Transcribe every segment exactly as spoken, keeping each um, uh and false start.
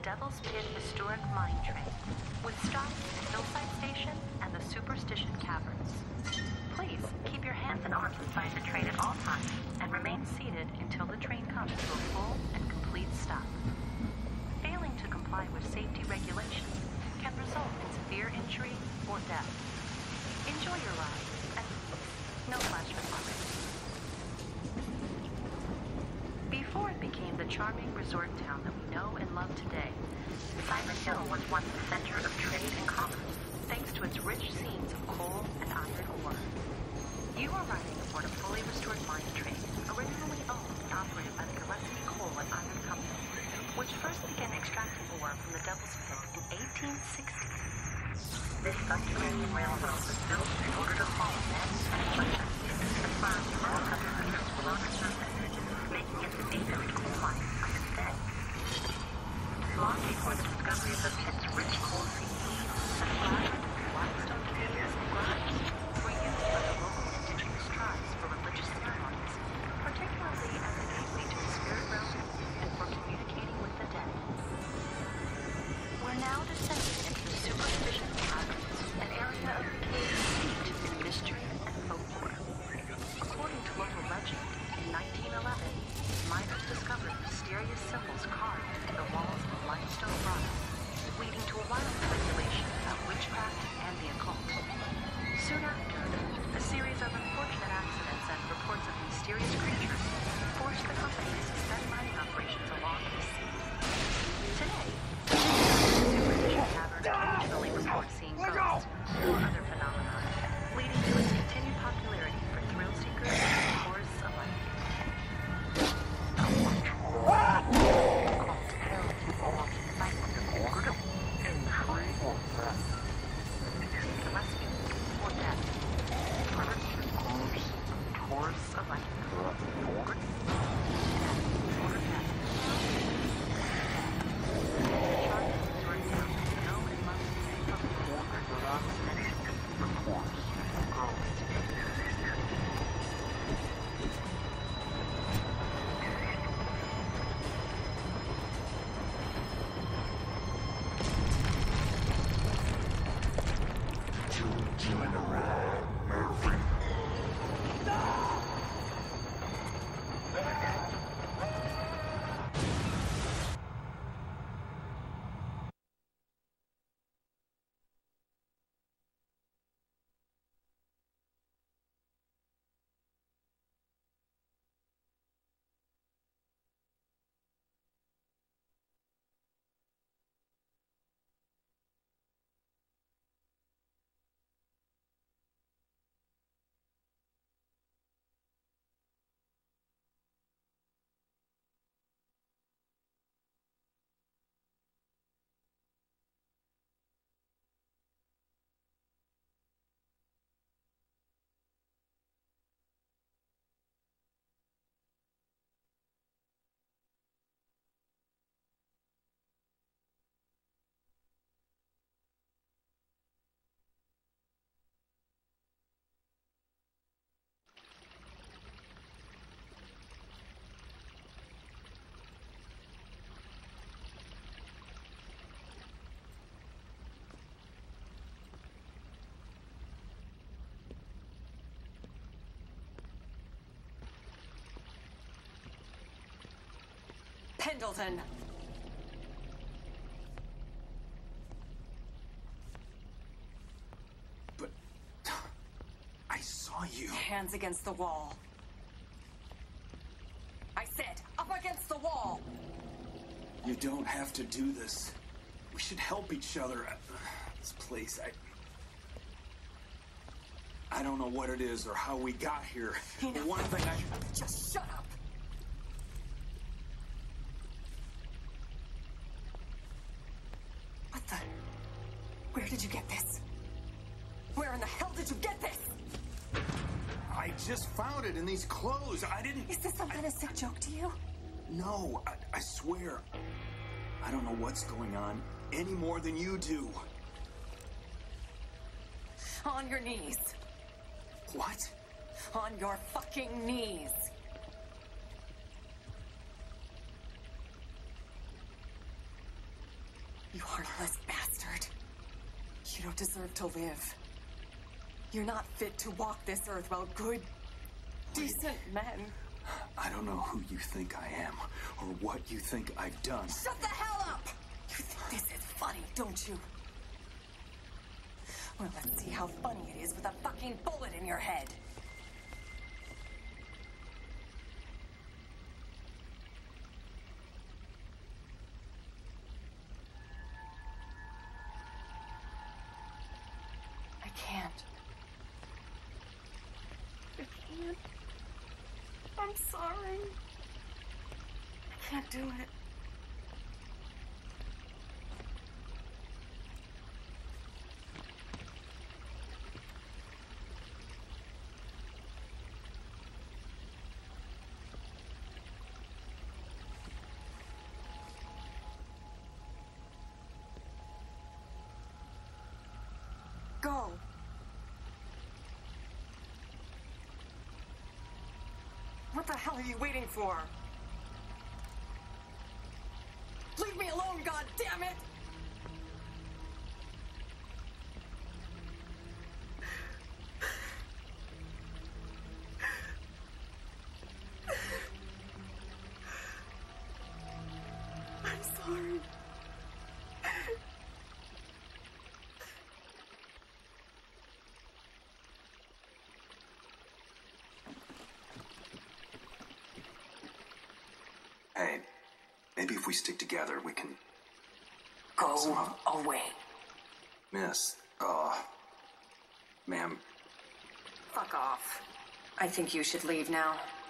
Devil's Pit Historic Mine Train, with stops at the Hillside Station and the Superstition Caverns. Please keep your hands and arms inside the train at all times and remain seated until the train comes to a full and complete stop. Failing to comply with safety regulations can result in severe injury or death. Enjoy your ride, and no flash recording. Before it became the charming resort town that we know and love today, Silent Hill was once the center of trade and commerce, thanks to its rich scenes of coal and iron ore. You are riding aboard a fully restored mine train, originally owned and operated by the Gillespie Coal and Iron Company, which first began extracting ore from the Devil's Pit in eighteen sixty. This subterranean railroad was built in order to haul men and equipment to farms from all hundred meters below the surface, making it the deepest coal mine of its day. Long before the discovery of the pit's rich coal seams, the flaged limestone caves and grinds were used by the local indigenous tribes for religious ceremonies, particularly as a gateway to the spirit realm and for communicating with the dead. We're now descending into the Superstition Caverns, an area of the cave steeped in mystery and folklore. According to local legend, in nineteen eleven, miners discovered mysterious symbols carved into the walls of limestone rock, leading to a wild speculation about witchcraft and the occult. Soon after, a series of unfortunate accidents and reports of mysterious creatures forced the company to suspend mining operations along the sea. Today, the Superstition Cavern occasionally reports seeing ghosts or other phenomena, leading to its continued popularity for thrill seekers and tourists alike. Pendleton! But... I saw you. Hands against the wall. I said, up against the wall! You don't have to do this. We should help each other at this place. I... I don't know what it is or how we got here. Enough. The one thing I... Just shut up! What the... Where did you get this? Where in the hell did you get this? I just found it in these clothes. I didn't... Is this some kind of sick joke to you? No, I, I swear. I don't know what's going on any more than you do. On your knees. What? On your fucking knees. You heartless bastard. You don't deserve to live. You're not fit to walk this earth while good, decent men. I don't know who you think I am, or what you think I've done. Shut the hell up! You think this is funny, don't you? Well, let's see how funny it is with a fucking bullet in your head. I can't. I can't. I'm sorry. I can't do it. Go. What the hell are you waiting for? Leave me alone, goddammit! I'm sorry. Hey, maybe if we stick together, we can... Go Somehow. away. Miss, uh... ma'am, Fuck off. I think you should leave now.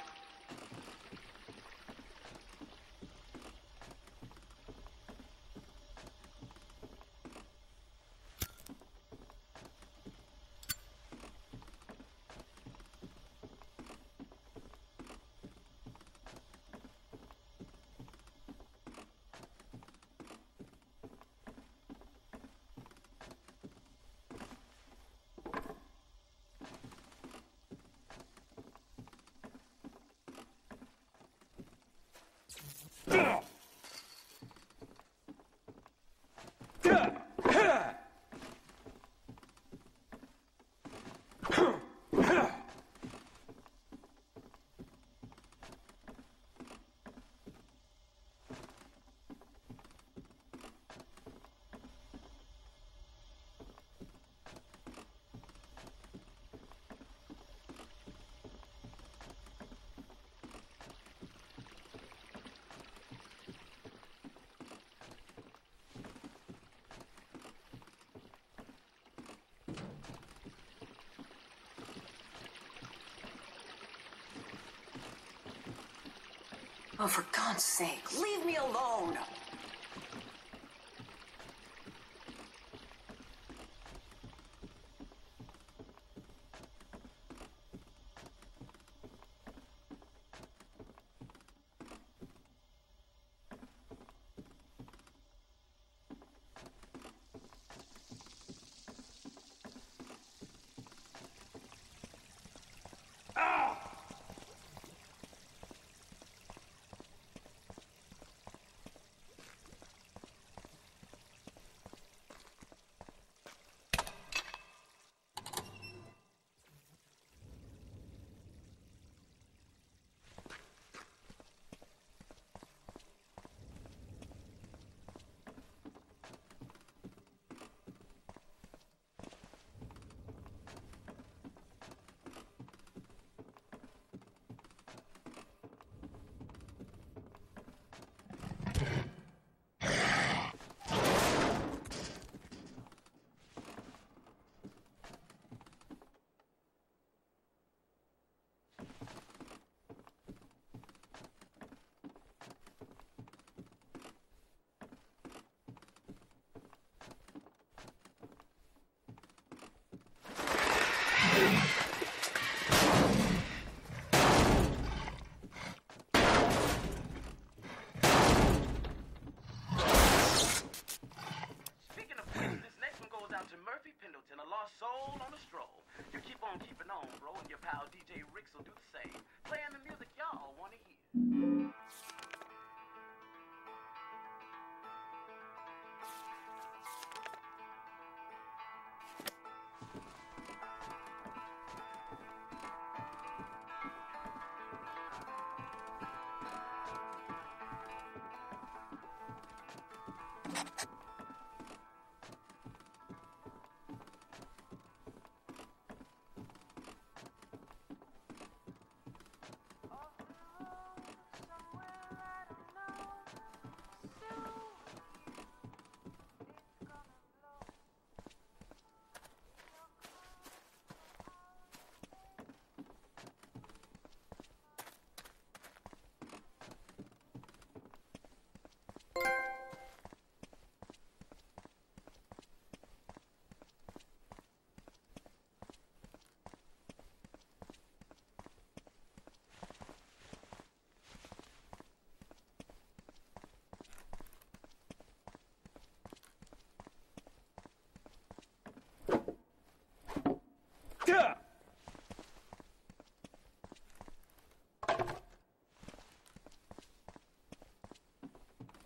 Oh, for God's sake, leave me alone!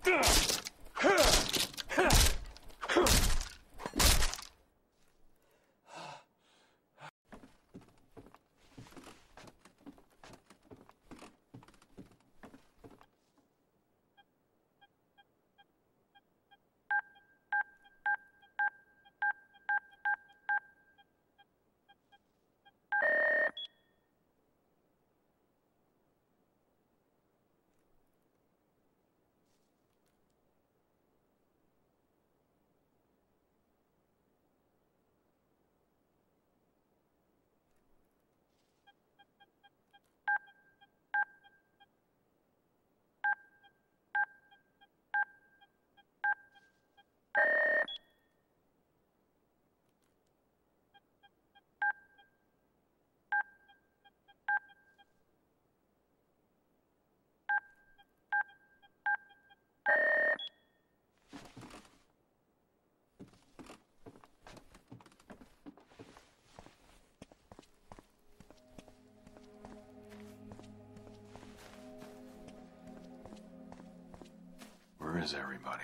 Where is everybody?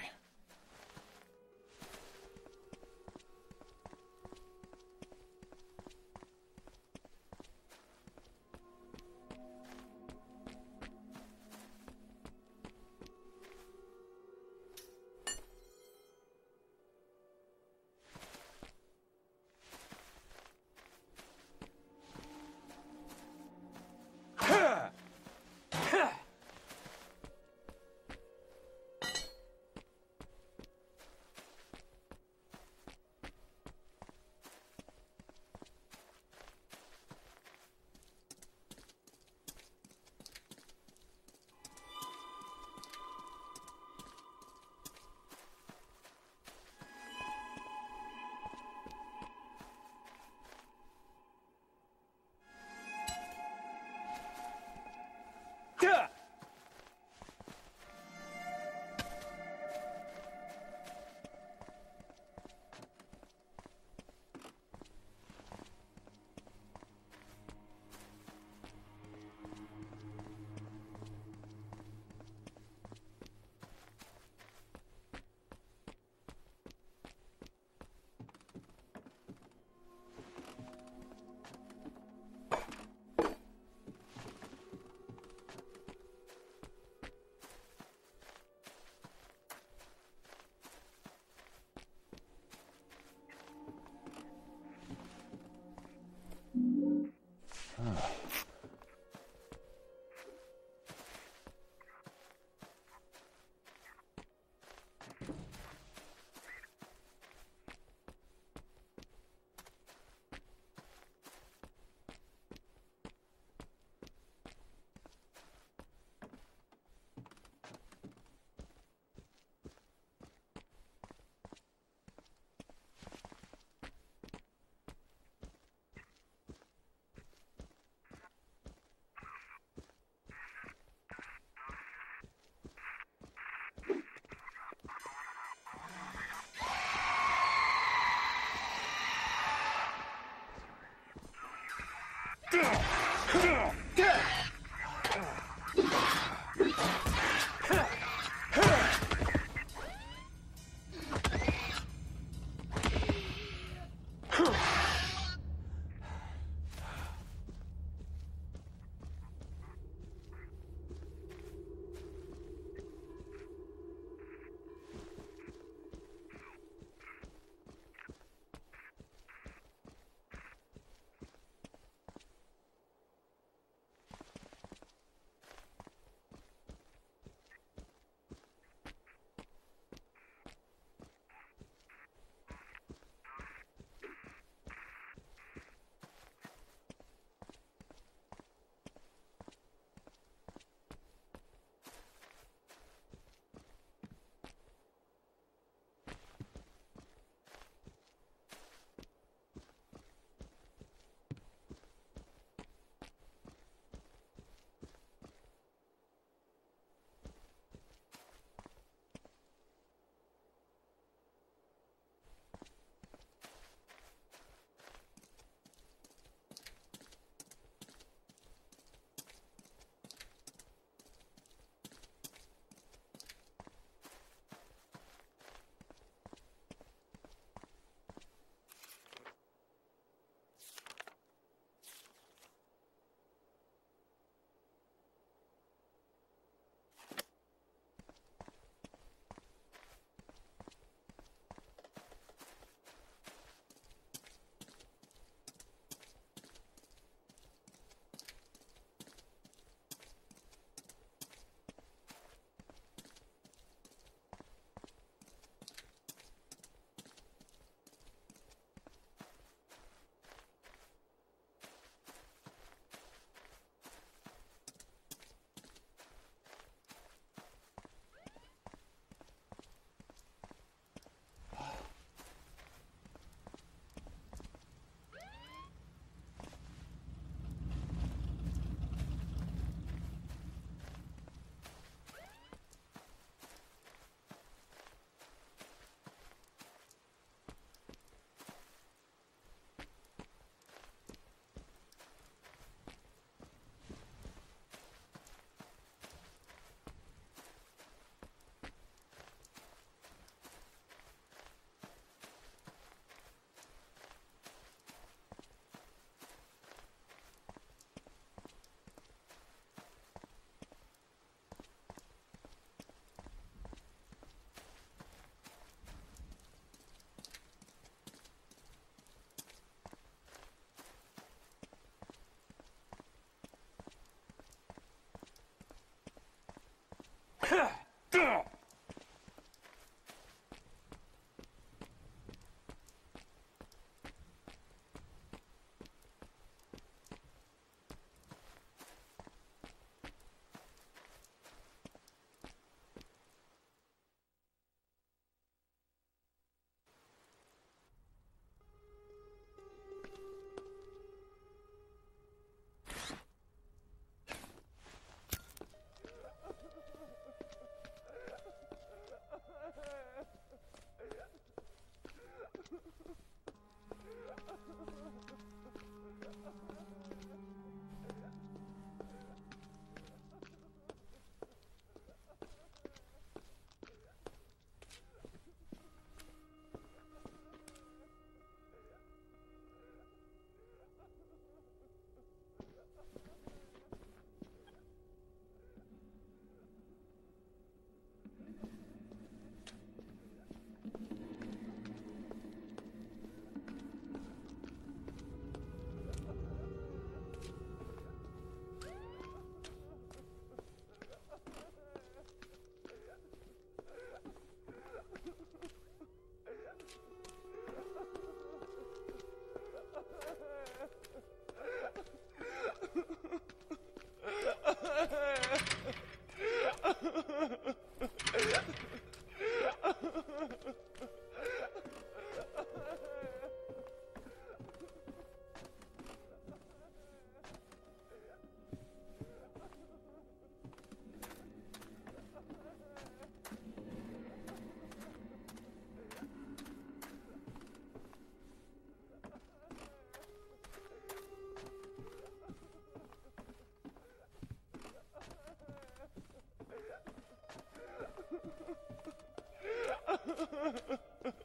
Ha ha ha ha!